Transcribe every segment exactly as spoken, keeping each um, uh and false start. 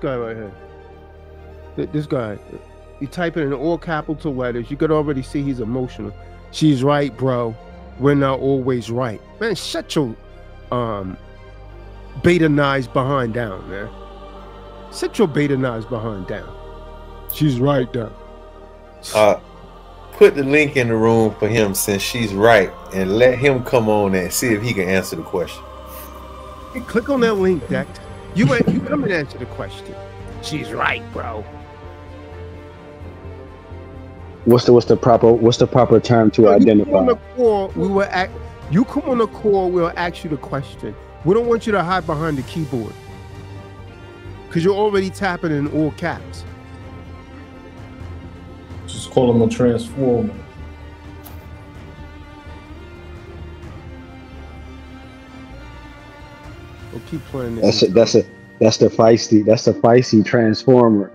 guy right here. Th- This guy. You type it in all capital letters. You could already see he's emotional. She's right, bro. We're not always right. Man, shut your um beta knives behind down, man. Sit your beta knives behind down. She's right down. Uh, put the link in the room for him since she's right, and let him come on and see if he can answer the question. Hey, click on that link, Dex. You ain't you come and answer the question. She's right, bro. What's the what's the proper what's the proper term to You come identify? on the call, we will act. You come on the call, we'll ask you the question. We don't want you to hide behind the keyboard because you're already tapping in all caps. Just call him a transformer. We'll keep playing this. That's a, that's a that's the feisty that's the feisty transformer.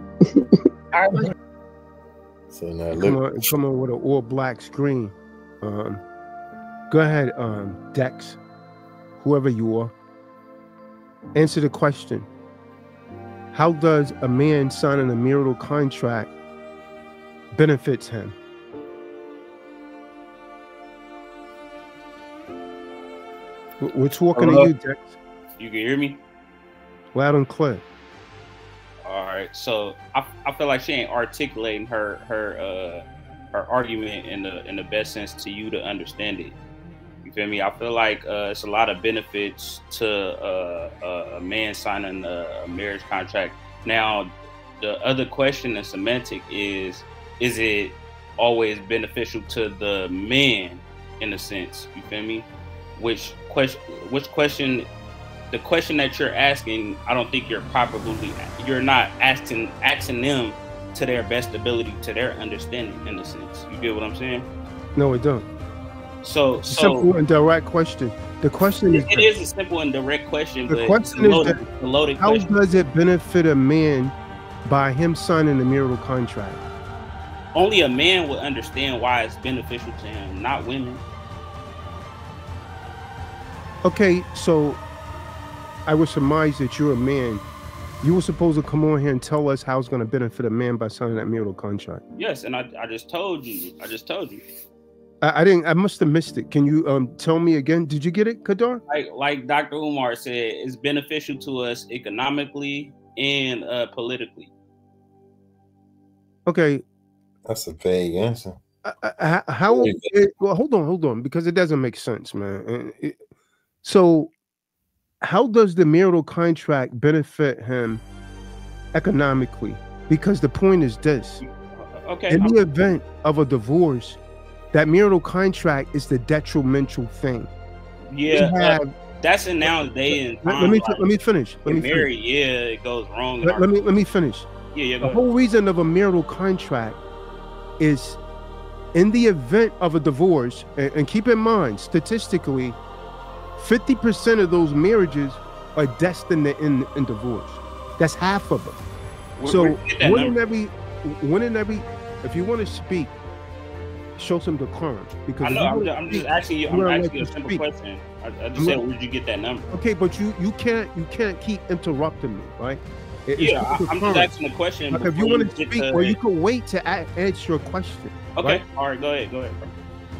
So now Come look, on, come on with an all black screen. Um, go ahead, um, Dex, whoever you are. Answer the question. How does a man signing a marital contract benefits him? We- We're talking Hello? to you, Dex. You can hear me? Loud and clear. All right. So I, I feel like she ain't articulating her her uh her argument in the in the best sense to you to understand it. You feel me? I feel like uh, it's a lot of benefits to uh, a, a man signing a, a marriage contract. Now, the other question and semantic is: is it always beneficial to the man in a sense? You feel me? Which question? Which question? The question that you're asking, I don't think you're properly. You're not asking asking them to their best ability, to their understanding, in a sense. You get what I'm saying? No, it don't. So, so Simple and direct question. The question is: it is a simple and direct question, the but question it's a is loaded, that a loaded how question. does it benefit a man by him signing a marital contract? Only a man would understand why it's beneficial to him, not women. Okay, so I would surmise that you're a man. You were supposed to come on here and tell us how it's going to benefit a man by signing that marital contract. Yes, and I, I just told you. I just told you. I, I didn't. I must have missed it. Can you um tell me again? Did you get it, Kadar? Like like Doctor Umar said, it's beneficial to us economically and uh, politically. Okay. that's a vague answer. Uh, uh, how? It, well, hold on, hold on, because it doesn't make sense, man. And it- so, how does the marital contract benefit him economically? Because the point is this: Okay. in I'm- the event of a divorce, that marital contract is the detrimental thing. yeah, We uh, have- that's in nowadays. let, let me let me finish. Let me Get finish. married, yeah, it goes wrong. in Let, our- let me let me finish. yeah, yeah. The Go ahead. whole reason of a marital contract is in the event of a divorce, and, and keep in mind, statistically, fifty percent of those marriages are destined to end in divorce. That's half of them. Where- So where'd you get that one in number? every, one in every, if you want to speak, show some decorum. Because I if know. you I'm wanna just, I'm just speak, asking you. you I'm gotta asking let you a me simple speak. question. I, I just I'm said, not- where'd you get that number? Okay, but you you can't you can't keep interrupting me, right? It- it's Yeah, I, just I'm decorum. just asking a question. Like if you before want to get speak, or you can wait to a- answer a question. Okay. right? All right. Go ahead. Go ahead. Bro.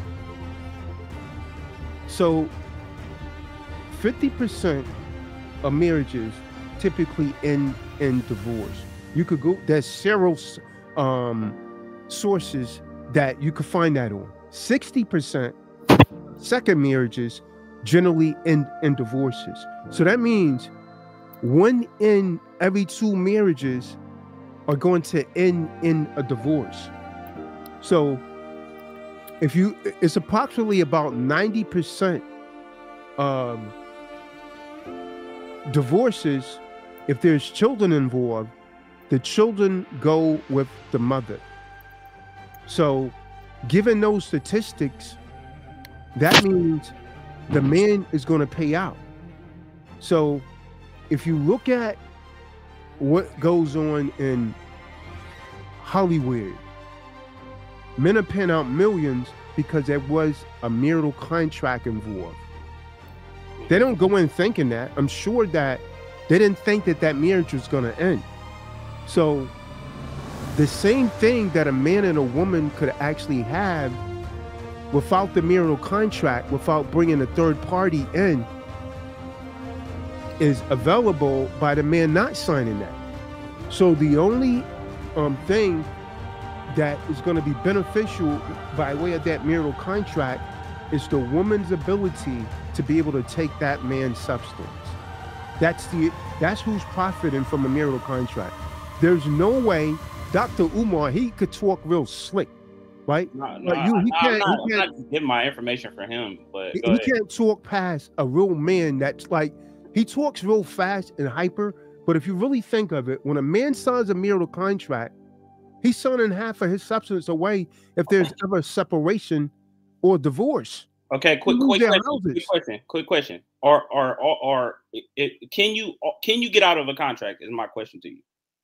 So, fifty percent of marriages typically end in divorce. You could go. There's several um, sources that you could find that on. Sixty percent second marriages generally end in divorces. So that means one in every two marriages are going to end in a divorce. So if you, it's approximately about ninety percent um, divorces. If there's children involved, the children go with the mother. So given those statistics, that means the man is going to pay out. So if you look at what goes on in Hollywood, men are paying out millions because there was a marital contract involved. They don't go in thinking that. I'm sure that they didn't think that that marriage was going to end. So the same thing that a man and a woman could actually have without the marital contract, without bringing a third party in, is available by the man not signing that. So the only um, thing that is going to be beneficial by way of that marital contract is the woman's ability to be able to take that man's substance. That's the that's who's profiting from a marital contract. There's no way Doctor Umar, he could talk real slick, right? No, no, but you, he I, can't, I'm not, he can't I'm not giving my information for him, but he, go he ahead. can't talk past a real man that's like, he talks real fast and hyper, but if you really think of it, when a man signs a marital contract, he's signing half of his substance away if there's ever a separation or divorce. Okay, quick, Lose quick their question, houses. quick question, quick question. Or, or, or, or it, can you can you get out of a contract? Is my question to you.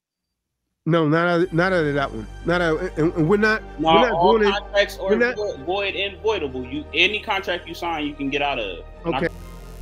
No, not out, not out of that one. Not out, and, and we're not. No, we're not all going contracts in, are not, void, void and voidable. You any contract you sign, you can get out of. Okay. Not,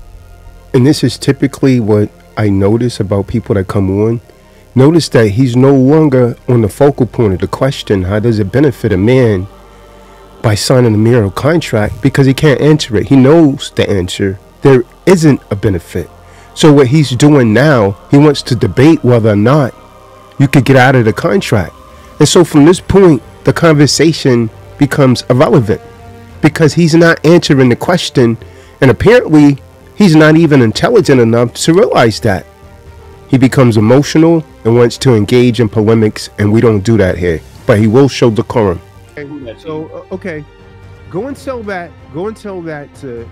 and this is typically what I notice about people that come on. Notice that he's no longer on the focal point of the question, how does it benefit a man by signing a marital contract? Because he can't answer it. He knows the answer. There isn't a benefit. So what he's doing now, he wants to debate whether or not you could get out of the contract. And so from this point, the conversation becomes irrelevant because he's not answering the question. And apparently he's not even intelligent enough to realize that. He becomes emotional and wants to engage in polemics, and we don't do that here. But he will show decorum. Okay, so uh, okay, go and tell that. Go and tell that to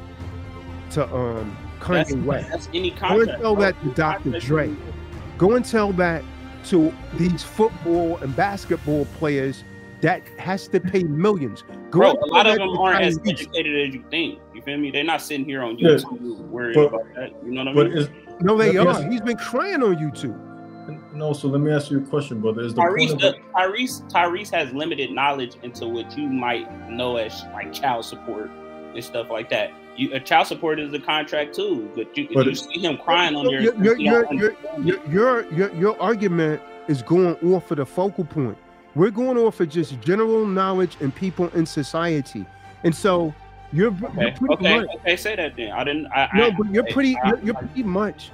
to um Kanye West. That's any Go contract. and tell bro. that to Doctor Dre. Go and tell that to these football and basketball players that has to pay millions. Go Bro, and a tell lot that of them to aren't as Tyrese. educated as you think. You feel me? They're not sitting here on Yeah, YouTube worried but- about that. You know what I But mean? is No, they Let me are. ask- He's been crying on YouTube. no. So let me ask you a question, brother. Is the Tyrese, point does, of Tyrese, Tyrese has limited knowledge into what you might know as like child support and stuff like that. You, a child support is a contract too, but you, But you it- see him crying on So your. your, your, you your, don't your, understand your, it. your, your, your argument is going off of the focal point. We're going off of just general knowledge and people in society. And so you're, you're Okay, pretty okay, much, okay. Say that then. I didn't. I, no, I, but you're I- pretty, I- you're, you're pretty much,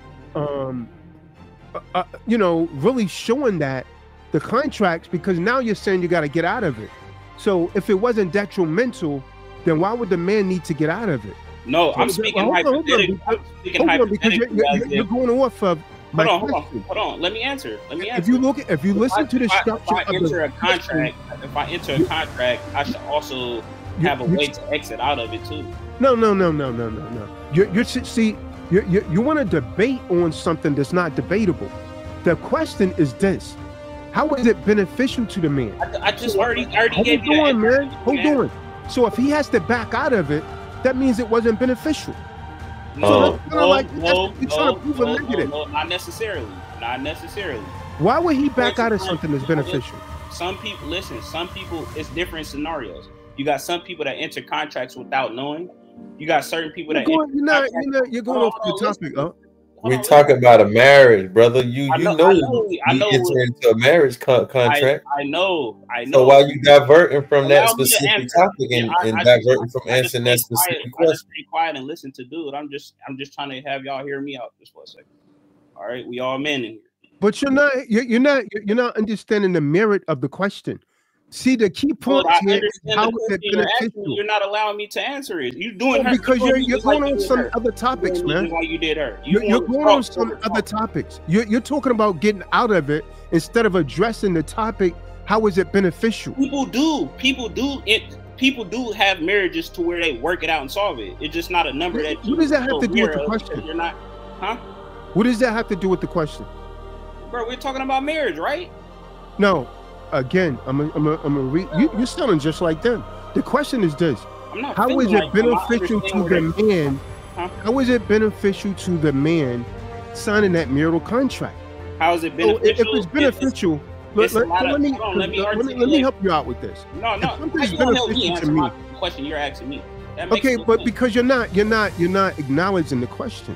um, uh, uh, you know, really showing that the contracts, because now you're saying you got to get out of it. So if it wasn't detrimental, then why would the man need to get out of it? No, I'm So, speaking well, hold on, hold on, hypothetically. I'm speaking Hold on, because you're, hypothetically. you're, as you're if- going off of my Hold on, hold on, question. hold on. Let me answer. Let me answer. If you look at, if you listen to the If I- structure if I of enter the a contract, if I enter a contract, I should also have a you- way to exit out of it too. no, no, no, no, no, no, no. You're, you're see, you you you want to debate on something that's not debatable. The question is this: how is it beneficial to the man? I, I just already, I already Hold gave you on, that. man. Hold on. So if he has to back out of it, that means it wasn't beneficial. No, Oh. that's kinda no, like- that's- no, you're trying to no, prove a no, negative. no, no, not necessarily. Not necessarily. Why would he back out of something that's beneficial? Some people, listen, some people, it's different scenarios. You got some people that enter contracts without knowing. You got certain people You're that going, you're not, enter you're not, you're going Hold off on, the topic. listen. Huh? Hold We on, talk listen. about a marriage, brother. You I you know- know, I know- I you know- enter into a marriage co- contract. I, I know, I know. So why you diverting from that Allow me to specific answer. topic and, Yeah, I- and I just- diverting from I just answering that stay quiet. specific I just question? stay quiet and listen to dude. I'm just, I'm just trying to have y'all hear me out just for a second. All right, we all men in here. But you're not, you're, you're not, you're you're not understanding the merit of the question. See, the key Well, point I here is understand how the is it question you're asking me. beneficial? You're not allowing me to answer it. You're doing Well, her because doing you're me you're just like going you on did some her. other topics, You're doing me man. just like you did her. You You're, you're want to going talk, on some talk, other talk. topics. You're you're talking about getting out of it instead of addressing the topic. How is it beneficial? People do. People do. It. People do have marriages to where they work it out and solve it. It's just not a number that. What does that have you're to do with the aware of. question? You're not, huh? What does that have to do with the question? Bro, we're talking about marriage, right? No, again, I'm a, I'm a, I'm a re- you, you're sounding just like them. The question is this: I'm not. how is feeling it like them. I beneficial understand to where the they- man? Huh? How is it beneficial to the man signing that marital contract? How is it So if, beneficial? if it's beneficial, let, it's a let, lot of- let me, hold on, let me let, me, let me articulate- help you out with this. no, no. if something How is you gonna help me beneficial to answer me- my question you're asking me? That makes Okay, no but sense. because you're not, you're not, you're not acknowledging the question.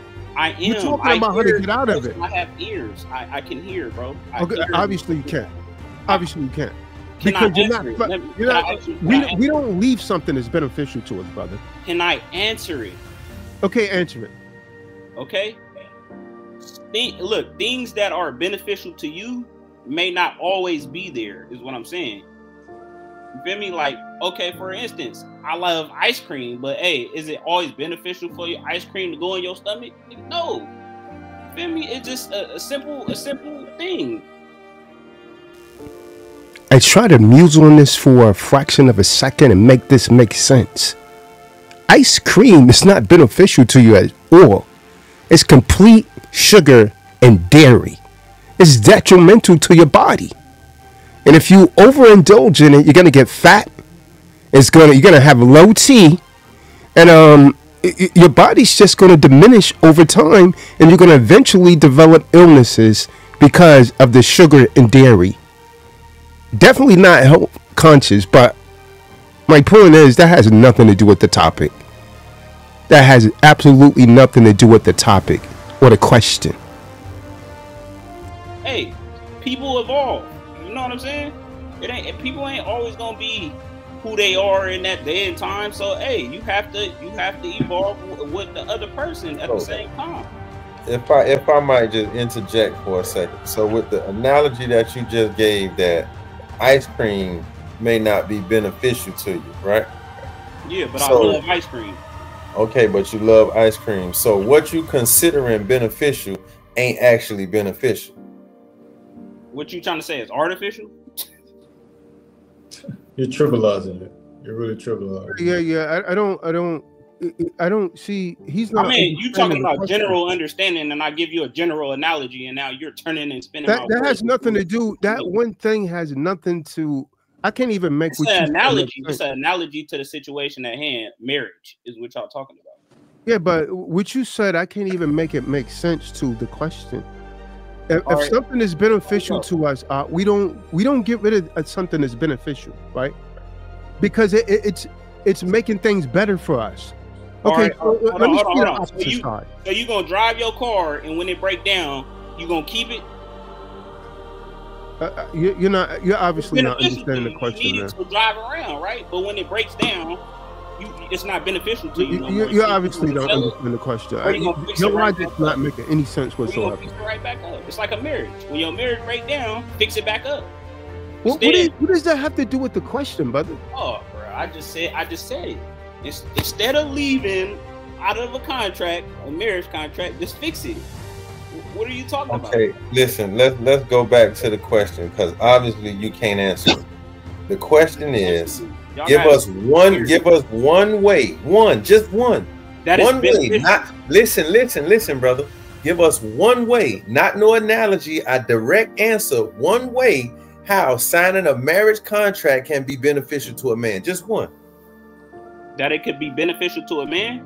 I am. You're talking I about how hear, to get out of it. I have ears. I, I can hear, bro. I Okay, hear obviously you can't. Obviously you can't. Can I Because you're not, answer it? but Let me- you're can I not answer- can we, I we answer don't leave something that's beneficial to us, brother. Can I answer it? Okay, answer it. Okay. Think, look, things that are beneficial to you may not always be there, is what I'm saying. You feel me? Like, okay, for instance, I love ice cream, but hey, is it always beneficial for your ice cream to go in your stomach? No. You feel me? It's just a, a simple, a simple thing. I try to muse on this for a fraction of a second and make this make sense. Ice cream is not beneficial to you at all. It's complete sugar and dairy. It's detrimental to your body. And if you overindulge in it, you're gonna get fat. It's gonna you're gonna have low T, and um, y- your body's just gonna diminish over time, and you're gonna eventually develop illnesses because of the sugar and dairy. Definitely not health conscious, but my point is that has nothing to do with the topic. That has absolutely nothing to do with the topic or the question. Hey, people evolve. You know what I'm saying? It ain't people ain't always gonna be who they are in that day and time. So hey, you have to you have to evolve w- with the other person at the same time. If I if I might just interject for a second. So with the analogy that you just gave, that ice cream may not be beneficial to you, right? Yeah, but So- I love ice cream. Okay, but you love ice cream. So what you considering beneficial ain't actually beneficial. What you trying to say is artificial? You're trivializing it. You're really trivializing. Yeah, yeah. I, I don't, I don't, I don't see. He's not. I mean, you understanding talking the about question. general understanding, and I give you a general analogy, and now you're turning and spinning. That my that words. has nothing to do. That one thing has nothing to. I can't even make It's what you an said analogy. make It's sense. an analogy to the situation at hand. Marriage is what y'all talking about. Yeah, but what you said, I can't even make it make sense to the question. If, All if right. something is beneficial Go. to us, uh, we don't we don't get rid of uh, something that's beneficial, right? Because it, it, it's it's making things better for us. All Okay, right, so hold let on, me hold on, see the hold on. So opposite you- side. So you gonna drive your car, and when it break down, you gonna keep it? Uh, uh, you, you're not. You're obviously not Beneficial to understanding the you. question. You need Man. it to drive around, right? But when it breaks down, you it's not beneficial to you. You, no you, more. you So obviously gonna don't sell it, understand the question. or you Uh, gonna fix Your it right logic's back not up. making any sense or you gonna whatsoever. fix it right back up. It's like a marriage. When your marriage break down, fix it back up. What, what, Instead- is, what does that have to do with the question, brother? Oh, bro, I just said, I just said it. It's, instead of leaving out of a contract, a marriage contract, just fix it. What are you talking about? Okay, listen, let's let's go back to the question, because obviously you can't answer it. The question is, Y'all give got- us one, give us one way, one, just one, that is one way. beneficial. Not listen, listen, listen, brother. Give us one way, not no analogy, a direct answer. One way how signing a marriage contract can be beneficial to a man. Just one. that it could be beneficial to a man.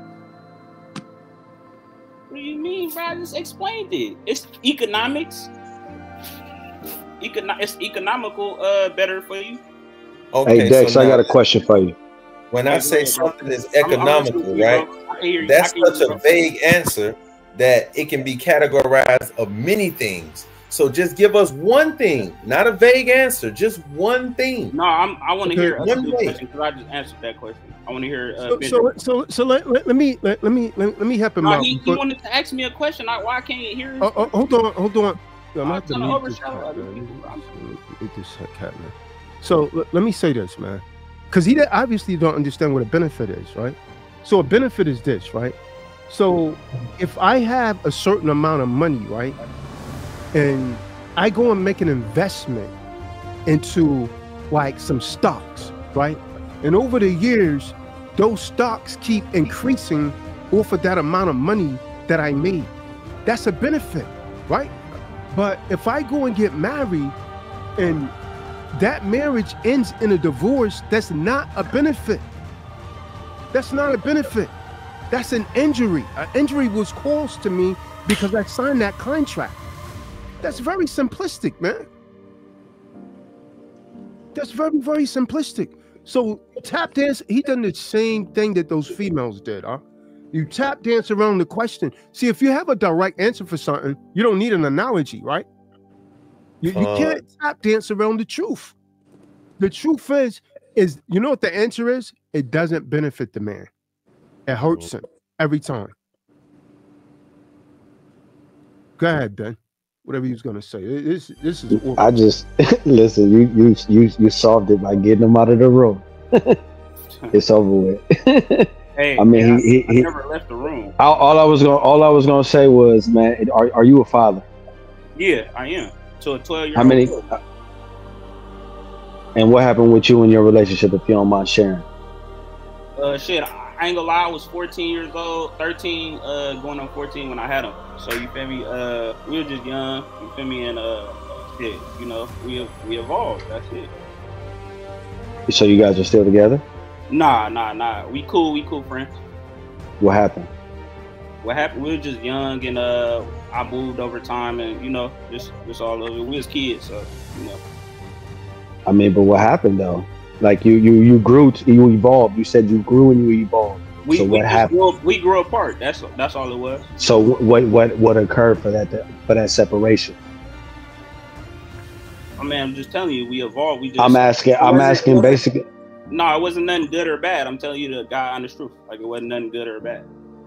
What do you mean, bro? I just explained it. It's economics. Econo- it's economical, uh, better for you. Okay, Hey Dex, so I now, got a question for you. when I Hey, say go ahead, bro. something is I'm- I'm economical, listening to you, right? bro. I can hear you. That's I can hear such you, a bro. vague answer that it can be categorized of many things. So just give us one thing, not a vague answer, just one thing. No, I'm. I want to Okay, hear one other way. question because I just answered that question. I want to hear. Uh, So, Benjamin. so, so, so let, let, let me let, let me let, let me help him no, out. he, he but- wanted to ask me a question. I, why I can't hear his Oh, oh, hold on, hold on. I'm I'm gonna have to trying to mute this overshadow cat, other man. people, bro. Mute this cat, man. So let, let me say this, man, because he obviously don't understand what a benefit is, right? So a benefit is this, right? So if I have a certain amount of money, right, and I go and make an investment into like some stocks, right, and over the years, those stocks keep increasing off of that amount of money that I made. That's a benefit, right? But if I go and get married and that marriage ends in a divorce, that's not a benefit. That's not a benefit. That's an injury. An injury was caused to me because I signed that contract. That's very simplistic, man. That's very, very simplistic. So tap dance, he done the same thing that those females did, huh? You tap dance around the question. See, if you have a direct answer for something, you don't need an analogy, right? You, you Uh, can't tap dance around the truth. The truth is, is you know what the answer is? It doesn't benefit the man. It hurts him every time. Go ahead, Ben. Whatever he was gonna say. This this is awful. I just listen. You you you you solved it by getting him out of the room. It's over with. Hey, I mean, man, he, I, he, I never left the room. all, all I was gonna all I was gonna say was, man, are are you a father? Yeah, I am. To a twelve year How old. many? And what happened with you in your relationship, if you don't mind sharing? Uh, shit, I I ain't gonna lie. I was fourteen years old, thirteen, uh, going on fourteen when I had him. So you feel me? Uh, we were just young. You feel me? And uh, shit, you know, we we evolved. That's it. So you guys are still together? Nah, nah, nah. We cool. We cool friends. What happened? What happened? We were just young, and uh, I moved over time, and you know, just just all of it. We was kids, so you know. I mean, but what happened though? Like you you you grew, t- you evolved. You said you grew and you evolved. We, So we what just happened? Grew, we grew apart. That's that's all it was. So wh- what what what occurred for that for that separation? I mean, I'm just telling you, we evolved. We just. I'm asking. I'm wasn't- asking basically. No, it wasn't nothing good or bad. I'm telling you the guy honest truth. Like it wasn't nothing good or bad.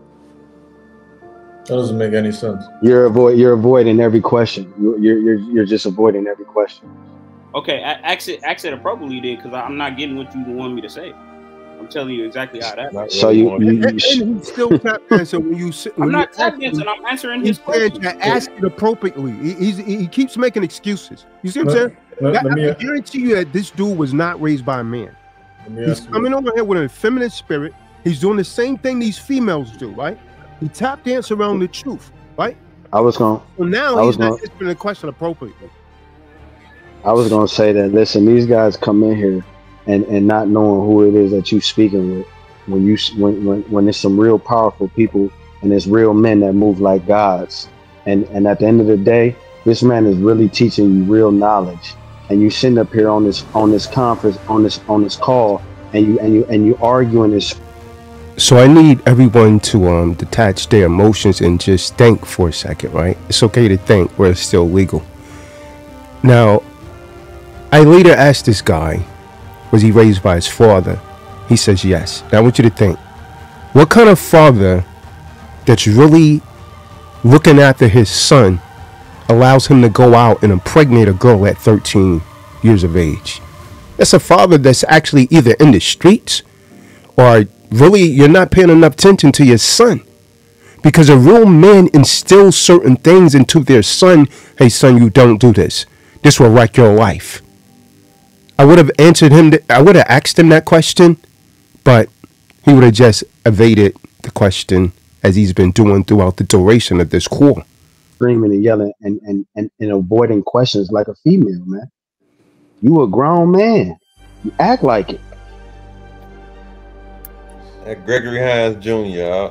That doesn't make any sense. You're avoid. You're avoiding every question. You're you're you're, you're just avoiding every question. Okay, a- ask it, ask it appropriately then, because I'm not getting what you want me to say. I'm telling you exactly how that. not So really you, want- you, And, you and sh- he still tap dancing when you sit. I'm when not you tap ask dancing. him, I'm answering He his said question. to ask it appropriately. He, he's, he keeps making excuses. You see what I'm Let, saying? let, I, let me I can guarantee you that this dude was not raised by a man. let me He's ask coming you. over here with a feminine spirit. He's doing the same thing these females do, right? He tap dance around the truth, right? I was going. So now I he's was not gonna- answering the question appropriately. I was gonna say that. Listen, these guys come in here and and not knowing who it is that you speaking with. When you s- when when when there's some real powerful people and there's real men that move like gods, and and at the end of the day, this man is really teaching you real knowledge. And you sitting up here on this on this conference on this on this call, and you and you and you arguing this. So I need everyone to um detach their emotions and just think for a second, right? It's okay to think where it's still legal. Now, I later asked this guy, was he raised by his father? He says yes. Now I want you to think, what kind of father that's really looking after his son allows him to go out and impregnate a girl at thirteen years of age? That's a father that's actually either in the streets or really you're not paying enough attention to your son. Because a real man instills certain things into their son. Hey son, you don't do this. This will wreck your life. I would have answered him, th- I would have asked him that question, but he would have just evaded the question as he's been doing throughout the duration of this call. Screaming and yelling and, and, and, and avoiding questions like a female, man. You a grown man. You act like it. That Gregory Hines Junior uh,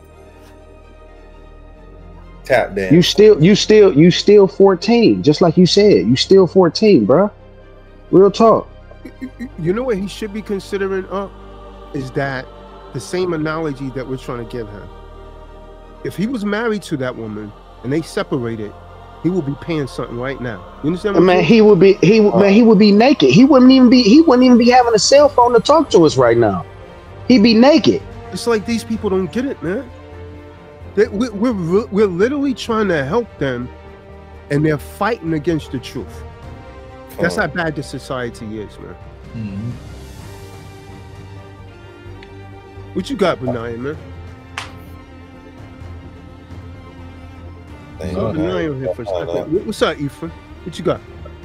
tap dance. You still you still you still fourteen, just like you said. You still fourteen, bruh. Real talk. You know what he should be considering up is that the same analogy that we're trying to give him. If he was married to that woman and they separated, he will be paying something right now. You understand what I'm Man, saying? he would be he would man, he would be naked. He wouldn't even be he wouldn't even be having a cell phone to talk to us right now. He'd be naked. It's like these people don't get it, man. They, we, we're re- we're literally trying to help them, and they're fighting against the truth. That's Oh. how bad the society is, man. Mhm. What you got, Benaiah, man? Thank Oh, God. Benaiah here for a Hold second. on. What- What's up, Ephraim? What you got?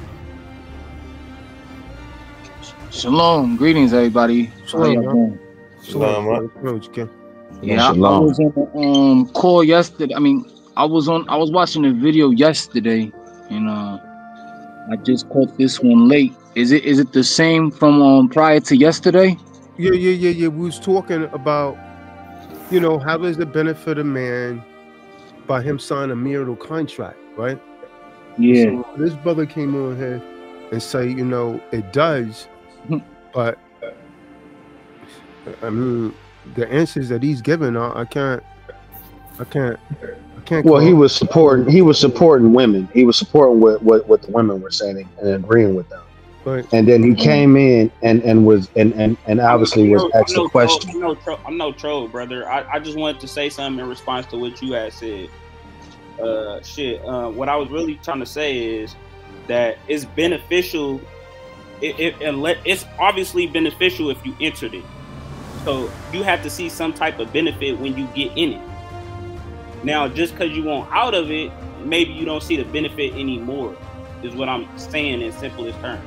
Shalom, greetings everybody. How Shalom, y'all man. doing? Shalom, man. Know what you can. Yeah, I, I Shalom. was on the um call yesterday. I mean, I was on. I was watching a video yesterday, and uh, I just caught this one late. Is it is it the same from um prior to yesterday? Yeah, yeah, yeah, yeah. We was talking about, you know, how does it benefit a man by him signing a marital contract, right? Yeah. So this brother came on here and say, you know, it does, Mhm. but I mean, the answers that he's given, I, I can't, I can't, I can't. Well, call- he was supporting. He was supporting women. He was supporting what what, what the women were saying and agreeing with them. But And then he came in and and was and and, and obviously was I'm asked no a question. Troll, I'm, no tro- I'm no troll, brother. I, I just wanted to say something in response to what you had said. Uh, shit. Uh, what I was really trying to say is that it's beneficial. It, it, it, it's obviously beneficial if you entered it. So you have to see some type of benefit when you get in it. Now, just because you want out of it, maybe you don't see the benefit anymore. Is what I'm saying in simplest terms.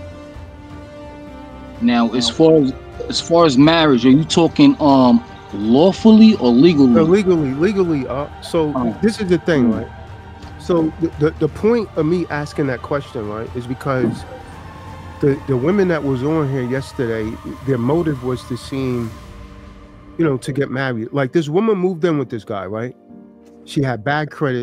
Now, as far as as far as marriage, are you talking um lawfully or legally? no, legally, legally. Uh, so Oh. this is the thing, Hmm. right? So the, the the point of me asking that question, right, is because the the women that was on here yesterday, their motive was to seem, you know, to get married. Like this woman moved in with this guy, right? She had bad credit.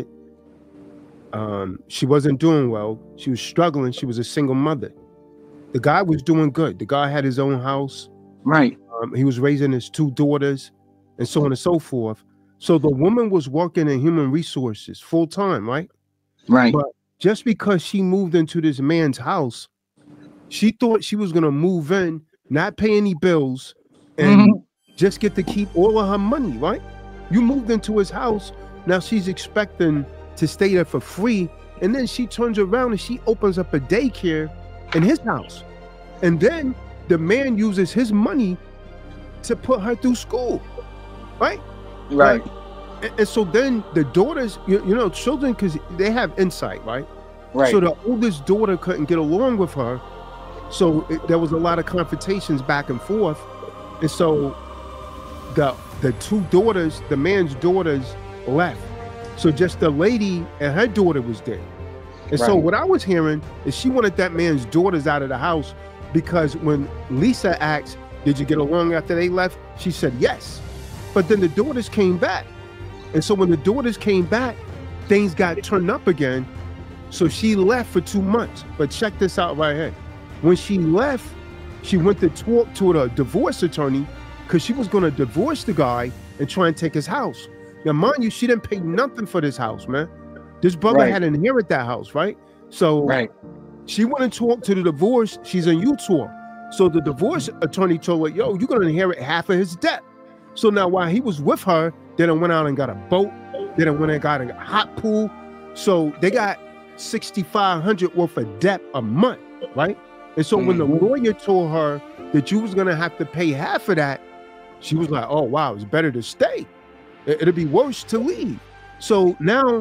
Um, she wasn't doing well. She was struggling. She was a single mother. The guy was doing good. The guy had his own house. Right. Um, he was raising his two daughters, and so on and so forth. So the woman was working in human resources full time, right? Right. But just because she moved into this man's house, she thought she was gonna move in, not pay any bills, and Mhm. just get to keep all of her money, right? You moved into his house, now she's expecting to stay there for free, and then she turns around and she opens up a daycare in his house. And then the man uses his money to put her through school, right? Right. And, and so then the daughters, you, you know, children, because they have insight, right? Right. So the oldest daughter couldn't get along with her. So it, there was a lot of confrontations back and forth. And so the the two daughters, the man's daughters left. So just the lady and her daughter was there. And so Right. what I was hearing is she wanted that man's daughters out of the house because when Lisa asked, did you get along after they left? She said yes. But then the daughters came back. And so when the daughters came back, things got turned up again. So she left for two months. But check this out right here. When she left, she went to talk to the divorce attorney because she was going to divorce the guy and try and take his house. Now, mind you, she didn't pay nothing for this house, man. This brother Right. had inherited that house, right? So Right. she went and talked to the divorce. She's in Utah. So the divorce attorney told her, yo, you're going to inherit half of his debt. So now while he was with her, they done went out and got a boat. They done went and got a hot pool. So they got sixty-five hundred worth of debt a month, right? And so when the Mhm. lawyer told her that you was going to have to pay half of that, she was like, oh, wow, it's better to stay. It- It'd be worse to leave. So now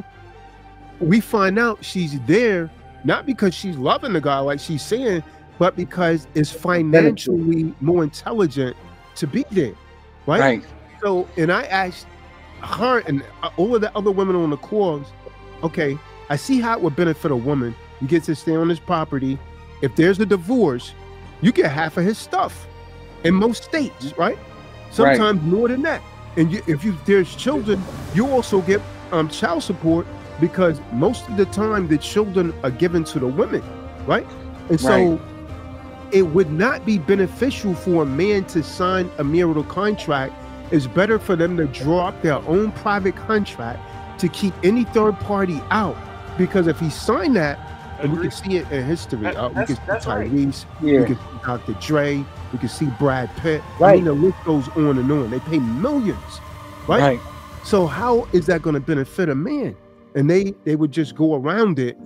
we find out she's there, not because she's loving the guy like she's saying, but because it's financially more intelligent to be there, right? Right. So, and I asked her and all of the other women on the calls, okay, I see how it would benefit a woman. You get to stay on this property. If there's a divorce, you get half of his stuff in most states, right? Sometimes more than that. And you, if you there's children, you also get um, child support because most of the time the children are given to the women, right? And so Right. it would not be beneficial for a man to sign a marital contract. It's better for them to draw up their own private contract to keep any third party out. Because if he signed that, and we Agree. can see it in history, That- uh, we that's- can see that's right. Tyrese, we Yeah. can see Doctor Dre, we can see Brad Pitt. I Right. mean, the list goes on and on. They pay millions, right? Right. So how is that going to benefit a man? And they they would just go around it.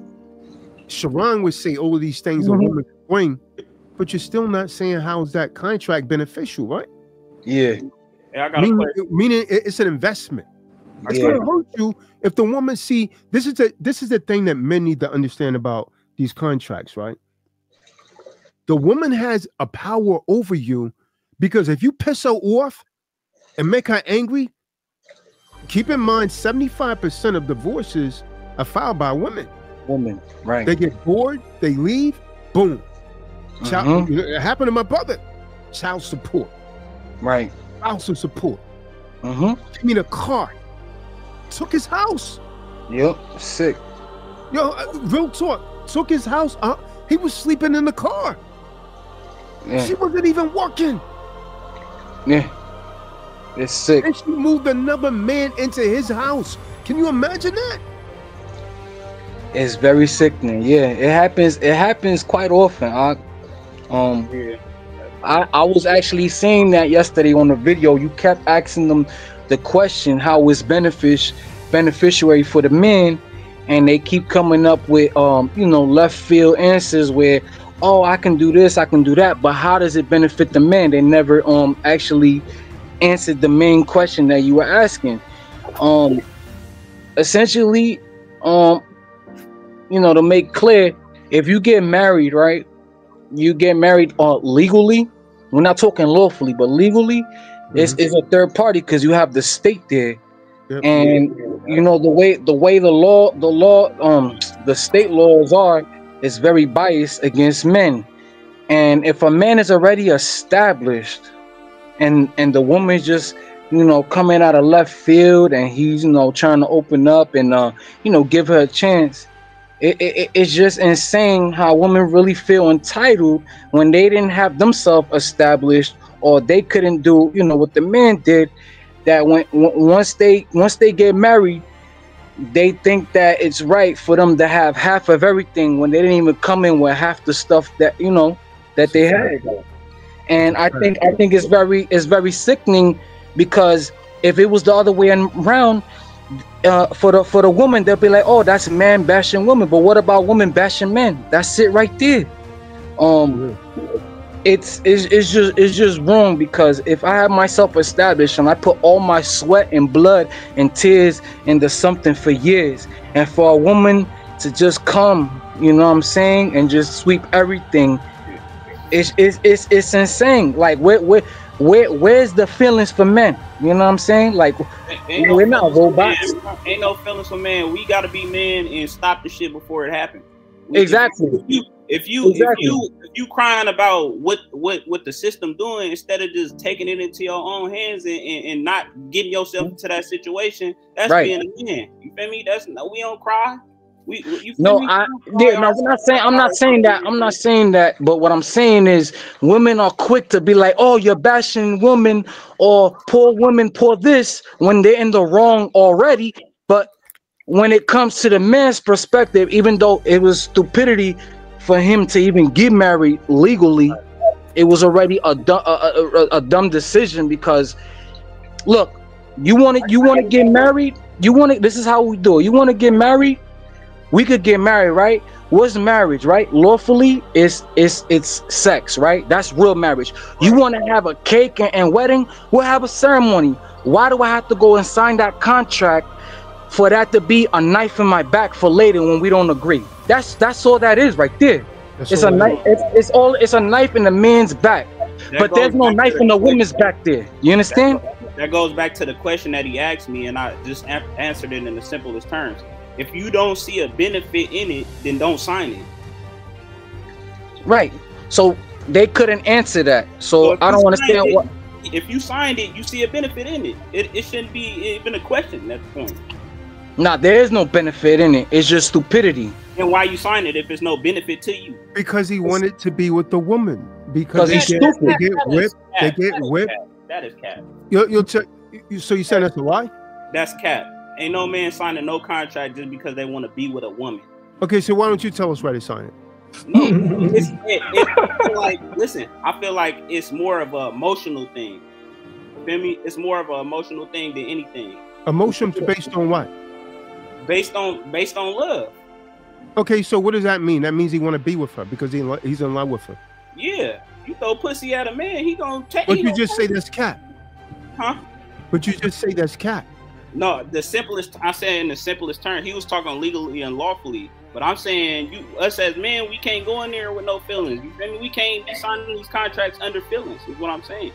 Sharon would say all of these things a Mhm. woman can bring, but you're still not saying how is that contract beneficial, right? Yeah. Hey, I got a Meaning, question. meaning it- it's an investment. It's Yeah. gonna hurt you if the woman see this is the this is the thing that men need to understand about these contracts, right? The woman has a power over you because if you piss her off and make her angry, keep in mind seventy-five percent of divorces are filed by women. Woman. Right. They get bored, they leave, boom. Child, Mhm. you know, it happened to my brother. Child support, Right. spousal support. Mm-hmm. Give me the car. Took his house. Yep. Sick. Yo, uh, real talk. Took his house. Uh, he was sleeping in the car. Yeah. She wasn't even working. Yeah. It's sick. And she moved another man into his house. Can you imagine that? It's very sickening. Yeah, it happens. It happens quite often. I, um, Yeah. I, I was actually saying that yesterday on the video. You kept asking them the question, how is benefic beneficiary for the men, and they keep coming up with um, you know, left field answers where, oh, I can do this, I can do that, but how does it benefit the men? They never um actually answered the main question that you were asking. Um, essentially, um, you know, to make clear, if you get married, right? You get married uh, legally. We're not talking lawfully, but legally, mm-hmm. it's, it's a third party because you have the state there, yep. And you know the way the way the law the law um the state laws are is very biased against men. And if a man is already established, and and the woman's just, you know, coming out of left field, and he's, you know, trying to open up and uh you know, give her a chance. It, it, it's just insane how women really feel entitled when they didn't have themselves established, or they couldn't do, you know, what the man did. That when once they once they get married, they think that it's right for them to have half of everything when they didn't even come in with half the stuff that, you know, that they had. And I think I think it's very it's very sickening, because if it was the other way around, Uh, for the for the woman, they'll be like, oh, that's man bashing woman. But what about women bashing men? That's it right there. Um, it's it's it's just it's just wrong, because if I have myself established and I put all my sweat and blood and tears into something for years, and for a woman to just come, you know what I'm saying, and just sweep everything, it's it's it's, it's insane. Like where where where where's the feelings for men? You know what I'm saying? Like, ain't we're no not robots. Ain't no feelings for man. We gotta be men and stop the shit before it happens. We, exactly. If you if you, exactly. if you if you crying about what what what the system doing, instead of just taking it into your own hands and, and, and not getting yourself into that situation, that's right. Being a man. You feel me? That's no, we don't cry. We, you feel no, me? I yeah, no, I'm not saying I'm not saying that. I'm not saying that. But what I'm saying is, women are quick to be like, "Oh, you're bashing women," or "Poor women, poor this," when they're in the wrong already. But when it comes to the man's perspective, even though it was stupidity for him to even get married legally, it was already a a, a, a dumb decision. Because look, you want to you want to get married. You want to. This is how we do it. You want to get married. We could get married, right? What's marriage, right? Lawfully, it's it's it's sex, right? That's real marriage. You want to have a cake and, and wedding? We'll have a ceremony. Why do I have to go and sign that contract for that to be a knife in my back for later when we don't agree? That's that's all that is right there. That's it's a knife. It's, it's all. It's a knife in the man's back, that but there's no knife in the woman's back there. You understand? That, that goes back to the question that he asked me, and I just a answered it in the simplest terms. If you don't see a benefit in it, then don't sign it. Right. So they couldn't answer that. So, so I don't understand it, what. If you signed it, you see a benefit in it. It, it shouldn't be even a question at the point. Nah, there is no benefit in it. It's just stupidity. And why you sign it if there's no benefit to you? Because he wanted to be with the woman. Because they get, they get whipped. They get whipped. That is cap. You'll, you'll check. You, so you saying that's a lie? That's cap. Ain't no man signing no contract just because they want to be with a woman. Okay, so why don't you tell us why they sign it? No, it's it, it, I feel like listen. I feel like it's more of an emotional thing. You feel me? It's more of an emotional thing than anything. Emotions based on what? Based on based on love. Okay, so what does that mean? That means he want to be with her because he he's in love with her. Yeah, you throw pussy at a man, he gonna take. But you just say that's cat. Huh? But you just say that's cat. No, the simplest, I said in the simplest term, he was talking legally and lawfully. But I'm saying, you, us as men, we can't go in there with no feelings. You feel me? We can't be signing these contracts under feelings, is what I'm saying.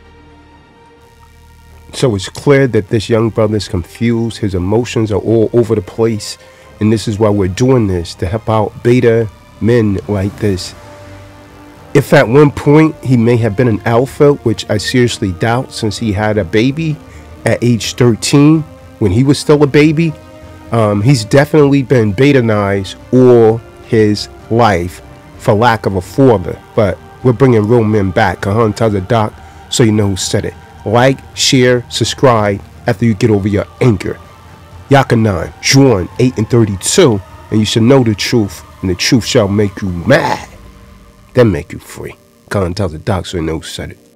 So it's clear that this young brother is confused. His emotions are all over the place. And this is why we're doing this, to help out beta men like this. If at one point he may have been an alpha, which I seriously doubt since he had a baby at age thirteen when he was still a baby, um, he's definitely been beta-nized all his life for lack of a father. But we're bringing real men back. Uh-huh, tell the doc so you know who said it. Like, share, subscribe after you get over your anger. Yakanan, Juan eight and thirty-two, and you shall know the truth, and the truth shall make you mad, then make you free. Khan tells the doctor, and no said it.